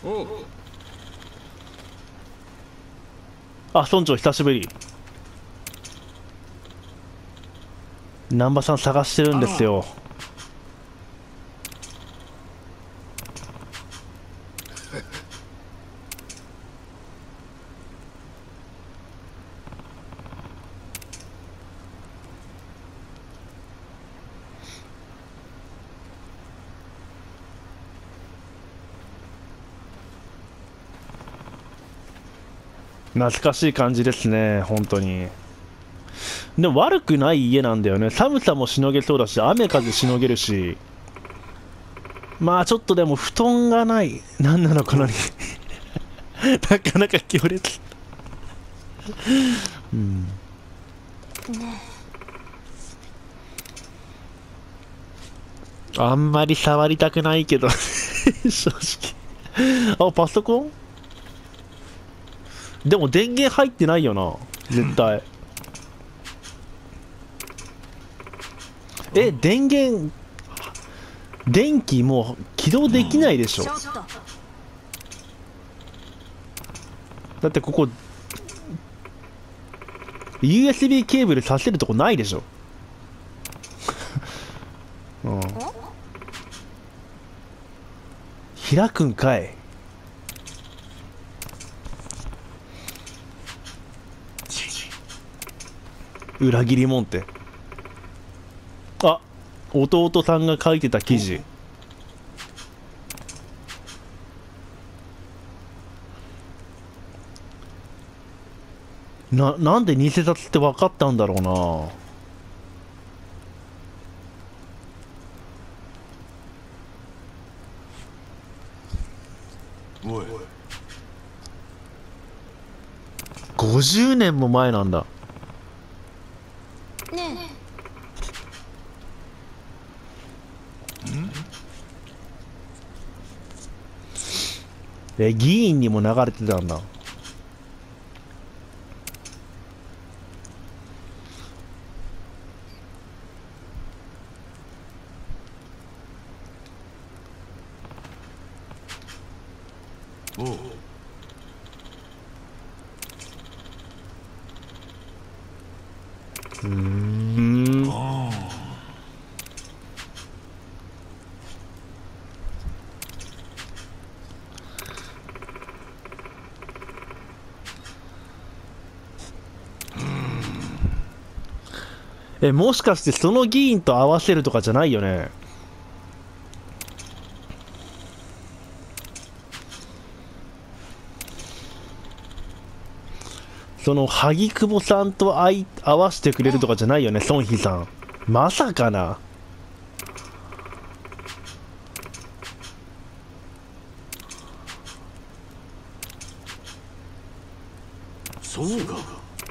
あ、村長久しぶり。南波さん探してるんですよ。懐かしい感じですね、本当に。でも悪くない家なんだよね。寒さもしのげそうだし、雨風しのげるし。まあちょっとでも布団がない。なんなのこのになかなか強烈。うん。あんまり触りたくないけど正直。あ、パソコンでも電源入ってないよな。絶対。え、電源、電気もう起動できないでしょ。だってここ USB ケーブルさせるとこないでしょ。うん、開くんかい。裏切りもんって。あ、弟さんが書いてた記事。なんで偽札って分かったんだろうな。 おい、 50年も前なんだ。 ねえ、議員にも流れてたんだ。 おう、 うーん。え、もしかしてその議員と合わせるとかじゃないよね。その萩久保さんと合わせてくれるとかじゃないよね、孫妃さん。まさかな。 そうか。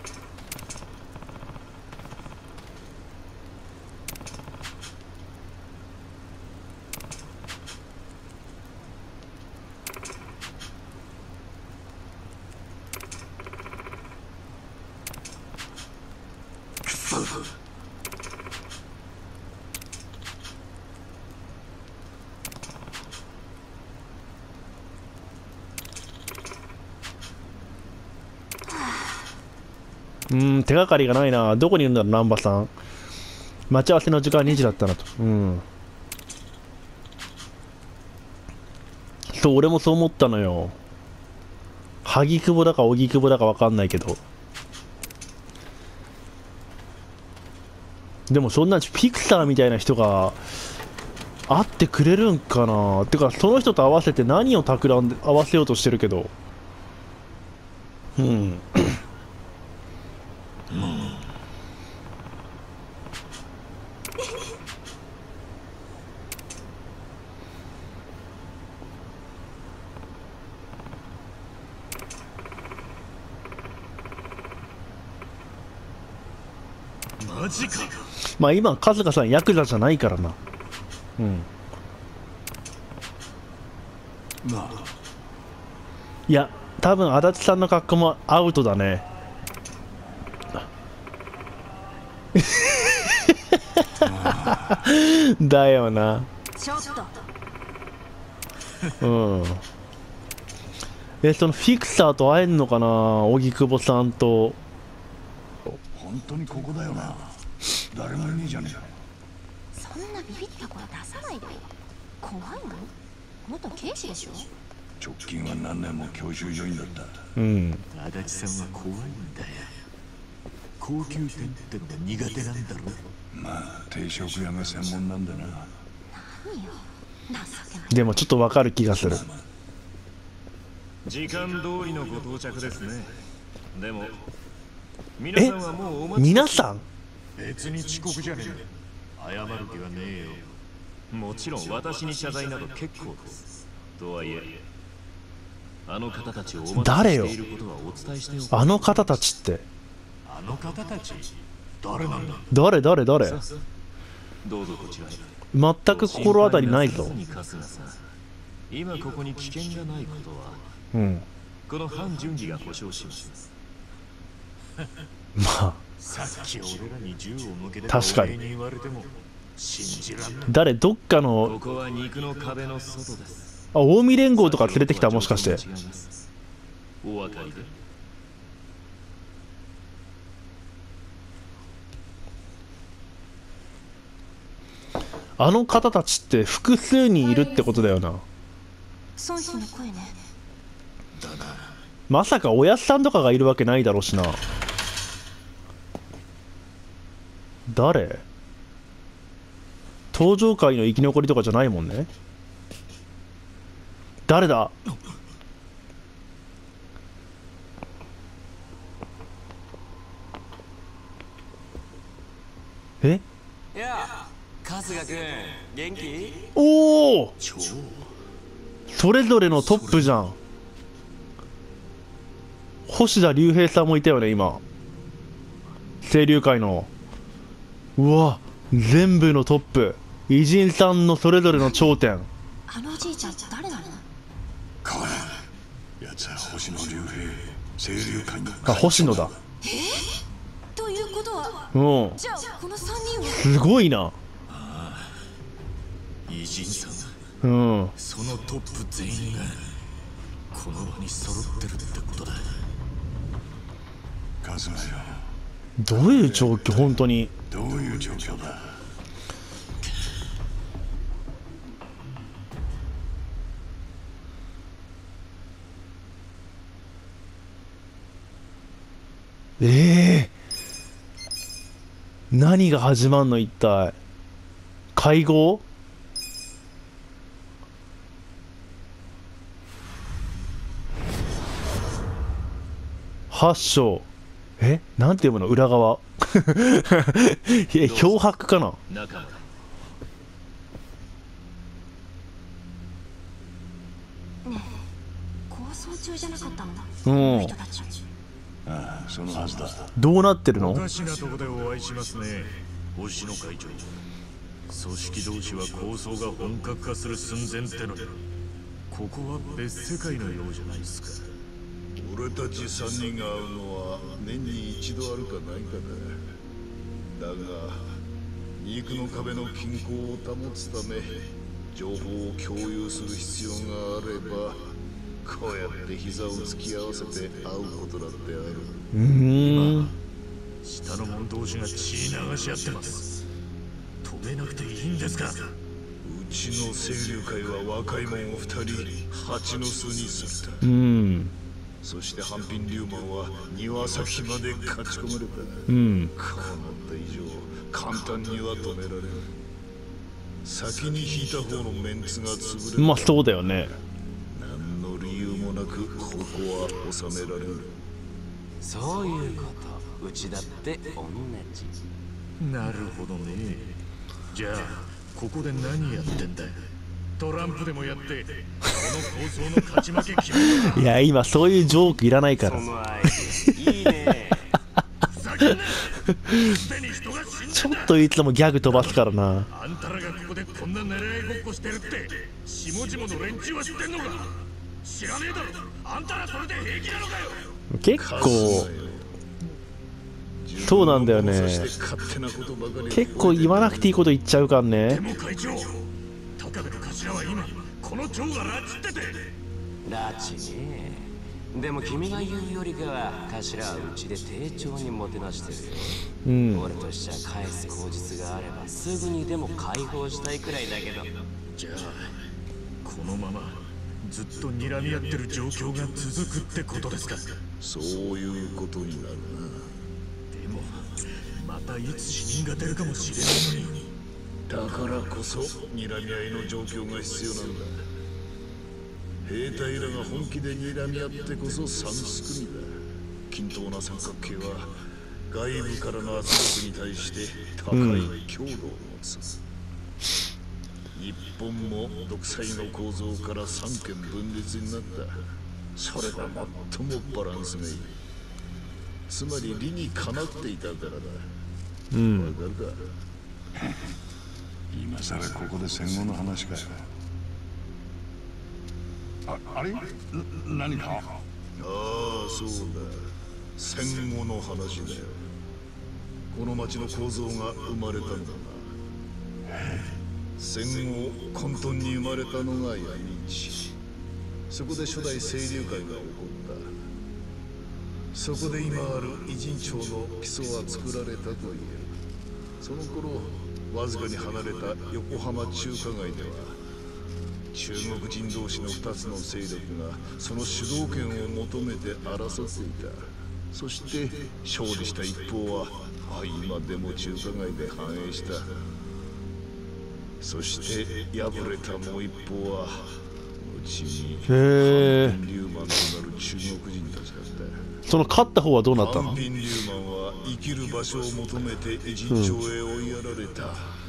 手がかりがないな。どこにいるんだろう、南波さん。待ち合わせの時間2時だったなと。そう、俺もそう思ったのよ。萩久保だか荻窪だか分かんないけど。でもそんなピクサーみたいな人が会ってくれるんかな。てかその人と合わせて何を企んで合わせようとしてるけど。 マジか。 まあ今春日さんヤクザじゃないからな。 まあ、 いや多分足立さんの格好もアウトだね。だよな。 ちょっとうん。 そのフィクサーと会えんのかな、荻窪さんと。 本当にここだよな。誰もいねえじゃねえか。 そんなビビった声出さないでよ。怖いの？元警視でしょ。 直近は何年も教習所員だった。 うん。 足立さんは怖いんだよ。高級店ってのが苦手なんだろ。 まあ定食屋が専門なんだな。 何よ、情けない。 でもちょっとわかる気がする。 時間通りのご到着ですね。でも皆さんはもうお待ち。 皆さん別に遅刻じゃねえ。謝る気はねえよ。もちろん私に謝罪など結構です。とはいえあの方たちをお待ちしていることはお伝えしておく。 あの方たちって。 あの方たち誰なんだ。 誰どうぞこちらへ。 全く心当たりないぞ。 今ここに危険がないことは、 うん。 この反順次が保証します。 まあさっき俺らに銃を向けて確かに言われても信じらんない。 誰、どっかの。 ここは肉の壁の外です。 あ、近江連合とか連れてきた、もしかして。 お分かりで。 あの方たちって複数人いるってことだよな。 孫妃の声ね。 まさかおやっさんとかがいるわけないだろうしな。誰？登場界の生き残りとかじゃないもんね。誰だ？え？ いや、春日君、元気？ おお、それぞれのトップじゃん。星田龍平さんもいたよね今。清流会の。うわ、全部のトップ。偉人さんのそれぞれの頂点。 あのおじいちゃん誰なの？ 変わらん。やつは星野龍平、清流会の。 あ、星野だ。 ということは、 うん。 じゃあこの3人は。 すごいな。 偉人さうん、 ん。 そのトップ全員がこの場に揃ってるってことだ。 春日よ、 どういう状況、本当に。 どういう状況だ。 何が始まんの一体。会合？8章。なんて読むの？裏側。漂白かな。 中まで。 構想中じゃなかったんだ。 うん。 人たち。 ああ、そのはずだ。 どうなってるの？ おかしなとこでお会いしますね、星野会長。組織同士は構想が本格化する寸前ってのに、ここは別世界のようじゃないですか。 俺たち3人が会うのは年に一度あるかないかだ。だが肉の壁の均衡を保つため情報を共有する必要があれば、こうやって膝を突き合わせて会うことだってある。 下の者同士が血流し合ってます。止めなくていいんですか？ うちの清流会は若い者を2人蜂の巣にするた。そして半品龍馬は庭先まで勝ち込まれた。こうなった以上簡単には止められる。先に引いた方のメンツが潰れる。 まあそうだよね。 何の理由もなくここは収められる。 そういうこと、うちだって同じ。 なるほどね。じゃあここで何やってんだ？トランプでもやってこの構想の勝ち負け決めるか？ いや今そういうジョークいらないから。 そのアイデアいいね。 ふざけんな。すでに人が死んちょでんだ。 っといつもギャグ飛ばすからな。 あんたらがここでこんな狙いごっこしてるって下々の連中は知ってんのか？知らねえだろ。あんたらそれで平気なのかよ。 結構そうなんだよね。結構言わなくていいこと言っちゃうからでね。 も会長、高部の頭は今この蝶が拉致ってて。 拉致ね。 でも君が言うよりかは頭はうちで丁重にもてなしてるよ。俺としちゃ返す口実があればすぐにでも解放したいくらいだけど。 じゃあこのままずっと睨み合ってる状況が続くってことですか？ そういうことになるな。 でもまたいつ死人が出るかもしれないのに。 だからこそ睨み合いの状況が必要なんだ。兵隊らが本気で睨み合ってこそ三すくみだ。均等な三角形は外部からの圧力に対して高い強度を持つ。日本も独裁の構造から三権分立になった。それが最もバランスがいい。つまり理にかなっていたからだ。わかるか？ 今さらここで戦後の話かよ。あれ何か？ ああ、そうだ。戦後の話だよ。この町の構造が生まれたんだな。戦後混沌に生まれたのが闇市。そこで初代清流会が起こった。そこで今ある偉人町の基礎は作られたと言える。その頃わずかに離れた横浜中華街では中国人同士の2つの勢力がその主導権を求めて争っていた。そして勝利した一方は今でも中華街で繁栄した。そして敗れたもう一方は後にハンピン・リューマンとなる中国人たちだった。 その勝った方はどうなったの？ ハンピン・リューマンは生きる場所を求めて偉人町へ追いやられた。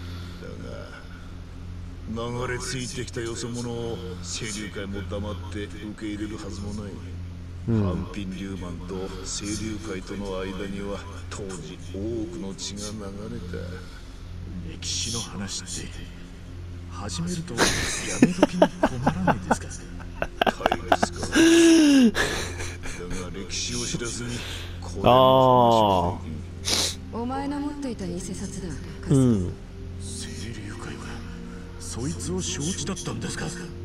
だが流れ着いてきたよそ者を清流会も黙って受け入れるはずもない。ハンピン・リューマンと清流会との間には当時多くの血が流れた。 歴史の話って始めるとやめ時に困らないですか？ 大ですか。だが歴史を知らずにこれの話お前の持っていた偽札だ。 清流会はそいつを承知だったんですか？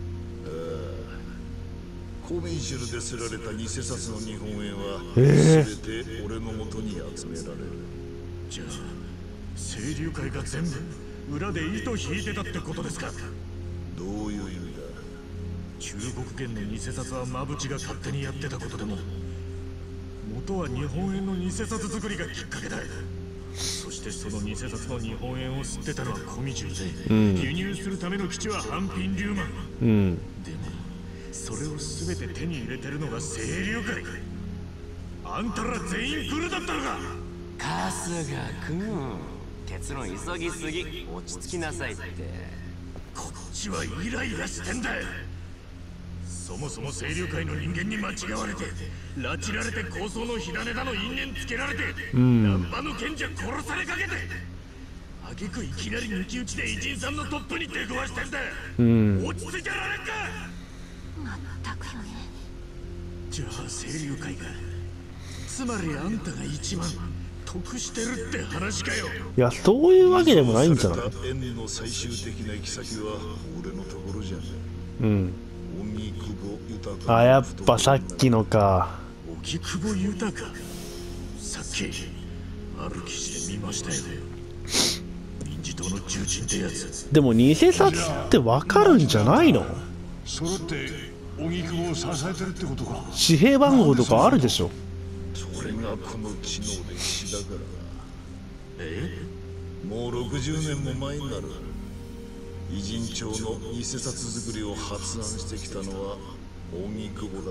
コミンシュルで刷られた偽札の日本円は全て俺の元に集められる。 じゃあ清流会が全部裏で糸引いてたってことですか？ どういう意味だ？ 中国元の偽札は馬淵が勝手にやってたことでも元は日本円の偽札作りがきっかけだ。そしてその偽札の日本円を吸ってたのはコミジュルで、輸入するための基地はハンピン・リューマン、でもそれを全て手に入れてるのが清流会。あんたら全員グルだったのか？ 春日君、結論急ぎすぎ。落ち着きなさいって。 こっちはイライラしてんだ。そもそも清流会の人間に間違われて拉致られて構想の火種だの因縁つけられて、ナンパの賢者殺されかけて、挙句いきなり抜き打ちで偉人さんのトップに出くわしてんだ。落ち着いてられんか。 まったくよね。 じゃあ清流会がつまりあんたが一番得してるって話かよ。 いや、そういうわけでもないんじゃない？ 円の最終的な行き先は俺のところじゃねえ。荻窪豊。 あ、やっぱさっきのか。 荻窪豊。さっきある記事で見ましたよ。民自党の重鎮ってやつ。 でも偽札ってわかるんじゃないの？ それって荻窪を支えてるってことか？ 紙幣番号とかあるでしょ。 それがこの地の歴史だからな。もう60年も前になる。偉人町の偽札作りを発案してきたのは荻窪だった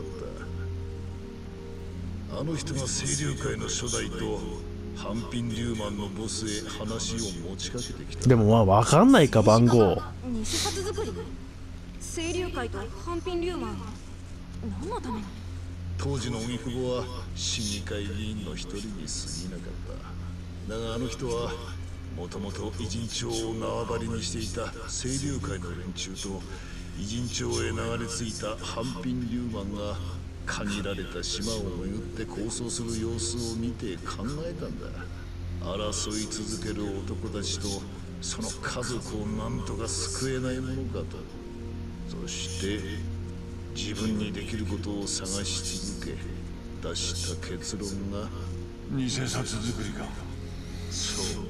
。あの人が清流会の初代とハンピン・リューマンのボスへ話を持ちかけてきた。 でもまあわかんないか、番号。 偽札作り？清流会とハンピン・リューマン何のために？ 当時の荻窪は市議会議員の一人に過ぎなかった。だがあの人はもともと偉人町を縄張りにしていた清流会の連中と偉人町へ流れ着いたハンピン・リューマンが限られた島を巡って抗争する様子を見て考えたんだ。争い続ける男たちとその家族を何とか救えないものかと。そして自分にできることを探し続け出した結論が偽札作りか。 そう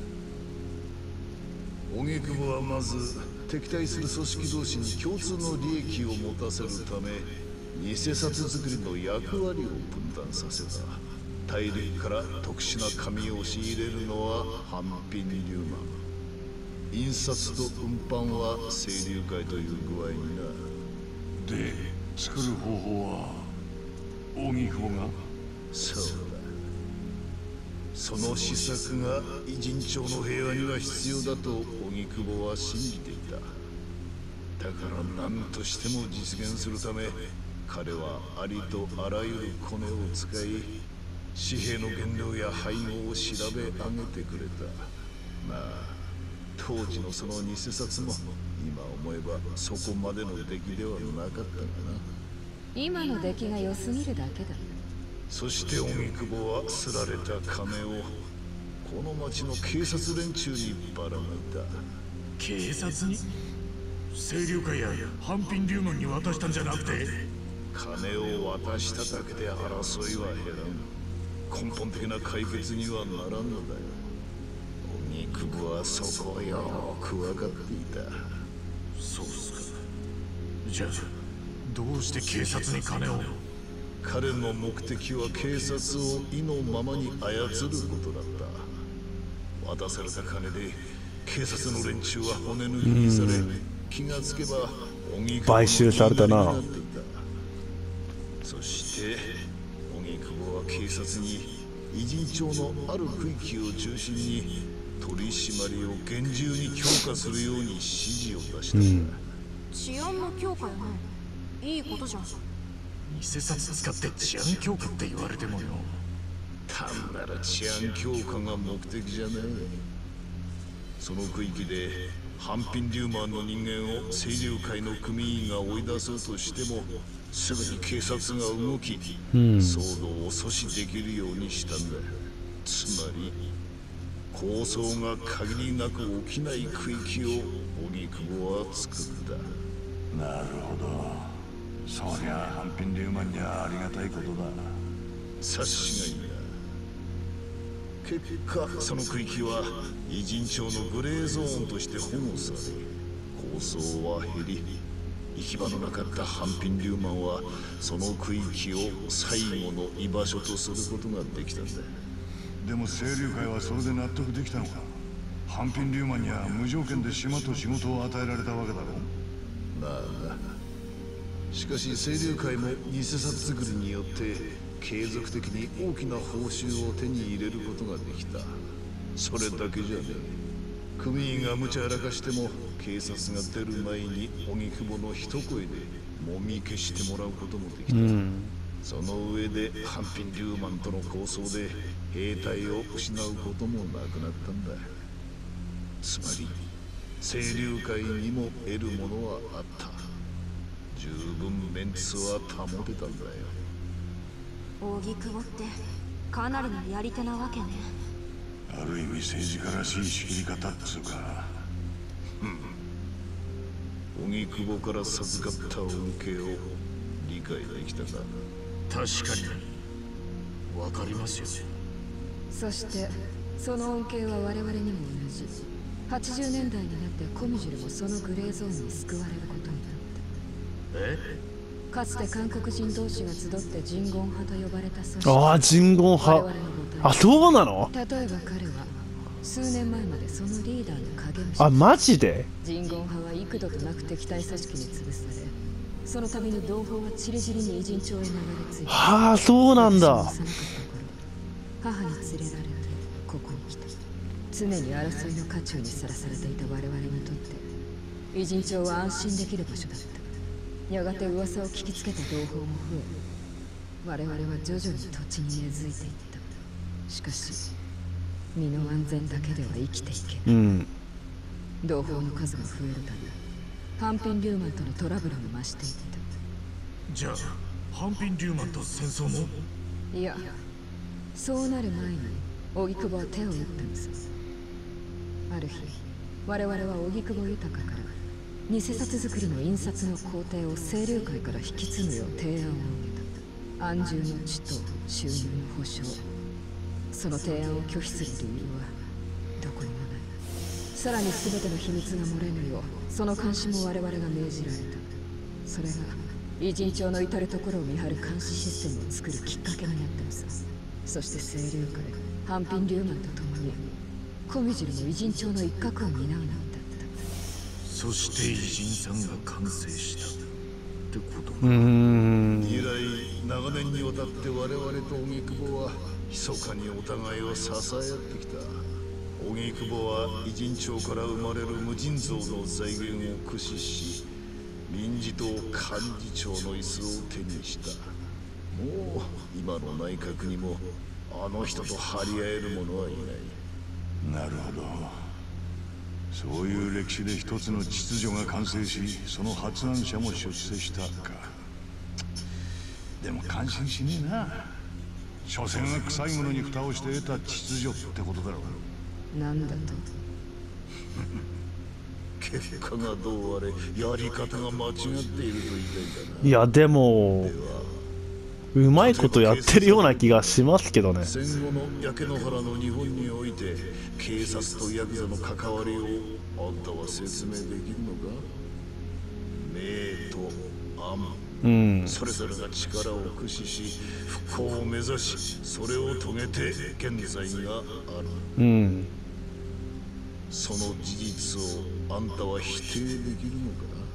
だ。荻窪はまず敵対する組織同士に共通の利益を持たせるため偽札作りの役割を分担させた。大陸から特殊な紙を仕入れるのは半品流マン、印刷と運搬は清流会という具合にな。 で、作る方法は荻窪が。 そうだ。その施策が異人町の平和には必要だと荻窪は信じていた。だから何としても実現するため彼はありとあらゆるコネを使い紙幣の原料や配合を調べ上げてくれた。まあ当時のその偽札も今思えばそこまでの出来ではなかったがな。 今の出来が良すぎるだけだ。 そして荻窪はすられた金をこの町の警察連中にばらまいた。 警察に？清流会や半品流門に渡したんじゃなくて？ 金を渡しただけで争いは減らん。根本的な解決にはならんのだよ。荻窪はそこをよく分かっていた。 そうっすか。じゃあどうして警察に金を？ 彼の目的は警察を意のままに操ることだった。渡された金で警察の連中は骨抜きにされ、気がつけば荻窪買収されたな。 そして荻窪は警察に異人町のある区域を中心に取り締まりを厳重に強化するように指示を出したんだ。 治安の強化やな。いいことじゃん。 偽札使って治安強化って言われてもよ。 単なる治安強化が目的じゃない。その区域で半品リューマンの人間を清流会の組員が追い出そうとしてもすぐに警察が動き、騒動を阻止できるようにしたんだ。つまり抗争が限りなく起きない区域を荻窪は作った。 なるほど。そりゃ半品リューマンにはありがたいことだ。 察しがいいな。結果その区域は異人町のグレーゾーンとして保護され、抗争は減り、行き場のなかった半品リューマンはその区域を最後の居場所とすることができたんだ。 でも清流会はそれで納得できたのか？半品リューマンには無条件で島と仕事を与えられたわけだろ。 まあな。しかし清流会も偽札作りによって継続的に大きな報酬を手に入れることができた。それだけじゃねえ。組員が無茶やらかしても警察が出る前に荻窪の一声でもみ消してもらうこともできた。その上で半品リューマンとの抗争で兵隊を失うこともなくなったんだ。つまり清流会にも得るものはあった。十分メンツは保てたんだよ。 荻窪ってかなりのやり手なわけね。 ある意味政治家らしい仕切り方っつうか。 荻窪から授かった恩恵を理解できたか？ 確かにわかりますよ。 そしてその恩恵は我々にも同じ。80年代になってコミジュルもそのグレーゾーンに救われることになった。かつて韓国人同士が集ってジンゴン派と呼ばれた組織。 ああ、ジンゴン派。あ、そうなの？ 例えば彼は数年前までそのリーダーの影武者。 あ、マジで？ ジンゴン派は幾度となく敵対組織に潰され、その度に同胞はちりぢりに異人町へ流れ着いた。 はあ、そうなんだ。 母に連れられてここに来た。常に争いの渦中にさらされていた我々にとって異人町は安心できる場所だった。やがて噂を聞きつけた同胞も増え、我々は徐々に土地に根付いていった。しかし身の安全だけでは生きていけない。同胞の数が増えるため半品リューマンとのトラブルも増していった。 じゃあ半品リューマンと戦争も？ いや、そうなる前に荻窪は手を打ったんです。ある日我々は荻窪豊から偽札作りの印刷の工程を清流会から引き継ぐよう提案を受けた。安住の地と収入の保証、その提案を拒否する理由はどこにもない。さらに全ての秘密が漏れぬようその監視も我々が命じられた。それが偉人帳の至る所を見張る監視システムを作るきっかけになったのさ。そして清流会、半品リューマンと共にコミジルも偉人帳の一角を担うのだった。 そして偉人さんが完成したってことか。 以来長年にわたって我々と荻窪は密かにお互いを支え合ってきた。荻窪は偉人帳から生まれる無尽蔵の財源を駆使し、民事党幹事長の椅子を手にした。もう今の内閣にもあの人と張り合える者はいない。 なるほど。そういう歴史で一つの秩序が完成し、その発案者も出世したか。でも感心しねえな。所詮は臭いものに蓋をして得た秩序ってことだろう。 なんだと。 結果がどうあれやり方が間違っていると言いたいんだな。 いやでもうまいことやってるような気がしますけどね。 戦後の焼け野原の日本において警察とヤクザの関わりをあんたは説明できるのか。明と暗、それぞれが力を駆使し復興を目指し、それを遂げて現在がある。その事実をあんたは否定できるの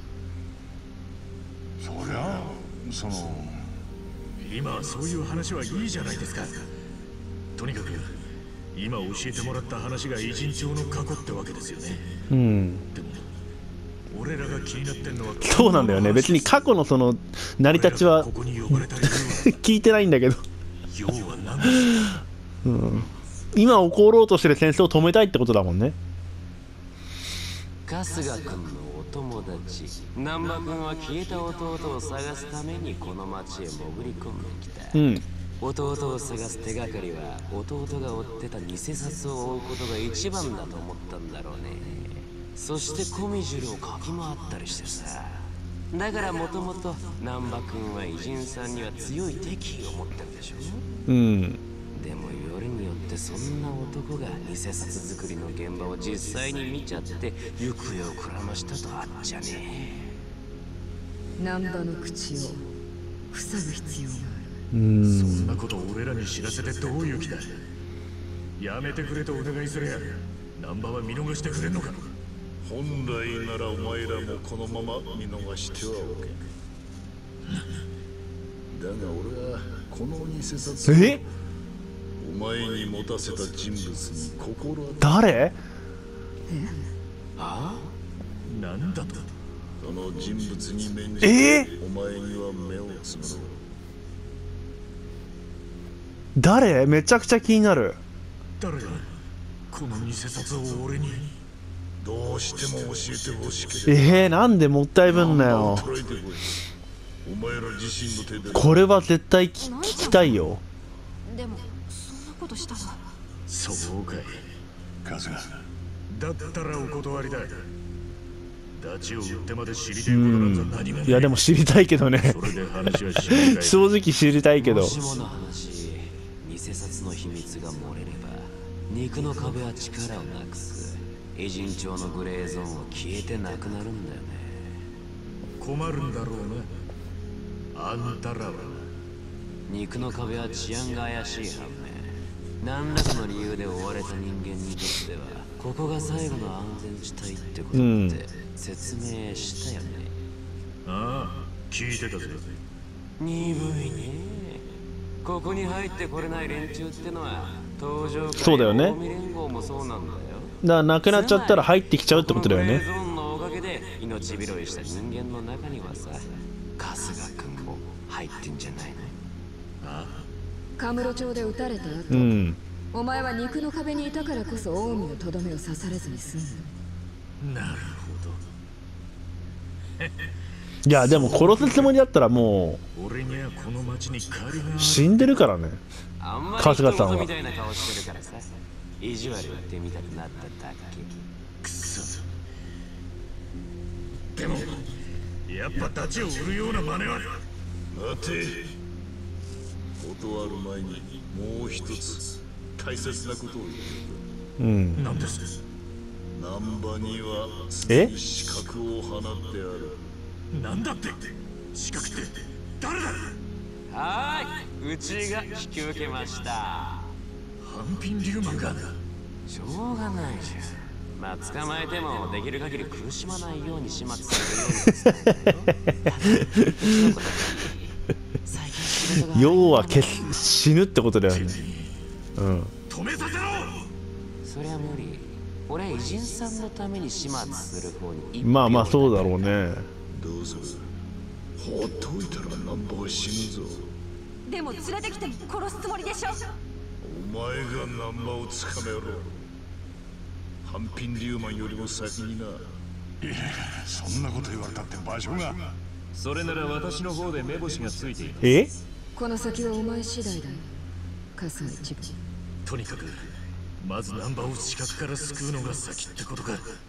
か。 そりゃその今はそういう話はいいじゃないですか。とにかく今教えてもらった話が偉人帳の過去ってわけですよね。でも俺らが気になってんのはそうなんだよね。別に過去のその成り立ちは聞いてないんだけど要は何ですか。 今起ころうとしてる戦争を止めたいってことだもんね。 春日君のお友達難波君は消えた弟を探すためにこの町へ潜り込んできた。弟を探す手がかりは弟が追ってた偽札を追うことが一番だと思ったんだろうね。そしてコミジュルをかき回ったりしてさ。だからもともと難波君は偉人さんには強い敵意を持ってるでしょ。でもよりによってそんな男が偽札作りの現場を実際に見ちゃって行方をくらましたとあっちゃねえ。難波の口を塞ぐ必要がある。 そんなことを俺らに知らせてどういう気だ。やめてくれとお願いするや難波は見逃してくれんのか。 本来ならお前らもこのまま見逃してはおけん。だが俺はこの偽札をお前に持たせた人物に心当たり。 誰？ なんだと。 その人物に免じてお前には目をつむろう。 誰？めちゃくちゃ気になる。 誰がこの偽札を俺に。 どうしても教えてほしければ。 なんでもったいぶんなよ。 お前ら自身の手で。 これは絶対聞きたいよ。 でもそんなことしたら。 そうかい。 春日だったらお断りだ。ダチを売ってまで知りたいことなんざ何もない。 いやでも知りたいけどね。 それで話はしない正直知りたいけど。 もしもの話、偽札の秘密が漏れれば肉の壁は力をなくす。偉人帳のグレーゾーンは消えてなくなるんだよね。 困るんだろうなあんたらは。 肉の壁は治安が怪しい反面、何らかの理由で追われた人間にとってはここが最後の安全地帯ってことって説明したよね。 ああ聞いてたぜ。 鈍いね。ここに入ってこれない連中ってのは登場そうだよね。 連合もそうなんだよ。 だからなくなっちゃったら入ってきちゃうってことだよね。 ゾーンのおかげで命拾いした人間の中にはさ、春日君も入ってんじゃないの。 カムロ町で撃たれた後、お前は肉の壁にいたからこそ近江のとどめを刺されずに済んだ。 なるほど。 いやでも殺すつもりだったらもう俺にはこの町に借りが死んでるからね。春日さんはみたいな顔してるからさ、意地悪やってみたくなっただけ。 くそ。でもやっぱ太刀を売るような真似は。待て、断る前にもう一つ大切なことを言う。 うん。 何です。難波にはすでに資格を放ってある。なんだって。資格って誰だ。 はーい、うちが引き受けました。 ハンピンリューマンが。 しょうがないじゃん。まあ捕まえてもできる限り苦しまないように始末するように伝えるよ。 要は死ぬってことだよね。うん。 止めさせろ。 そりゃ無理。俺偉人さんのために始末する方に。 まあまあそうだろうね。 どうする。放っておいたら難波は死ぬぞ。 でも連れてきても殺すつもりでしょ。 お前が難波をつかめろ。ハンピンリューマンよりも先にな。いや、そんなこと言われたって場所が。 それなら私の方で目星がついている。 え？ この先はお前次第だよ、笠井一部。 とにかくまず難波を死角から救うのが先ってことか。